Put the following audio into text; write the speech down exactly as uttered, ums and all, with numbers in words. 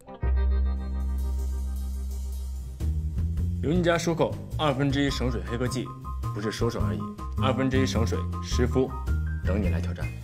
刘尼家出口二分之一省水黑科技，不是说说而已，二分之一省水实服，等你来挑战。